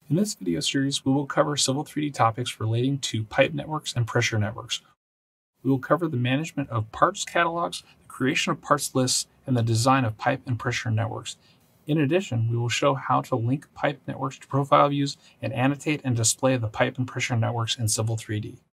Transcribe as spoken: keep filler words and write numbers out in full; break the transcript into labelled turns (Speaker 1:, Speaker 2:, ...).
Speaker 1: In this video series, we will cover Civil three D topics relating to pipe networks and pressure networks. We will cover the management of parts catalogs, the creation of parts lists, and the design of pipe and pressure networks. In addition, we will show how to link pipe networks to profile views and annotate and display the pipe and pressure networks in Civil three D.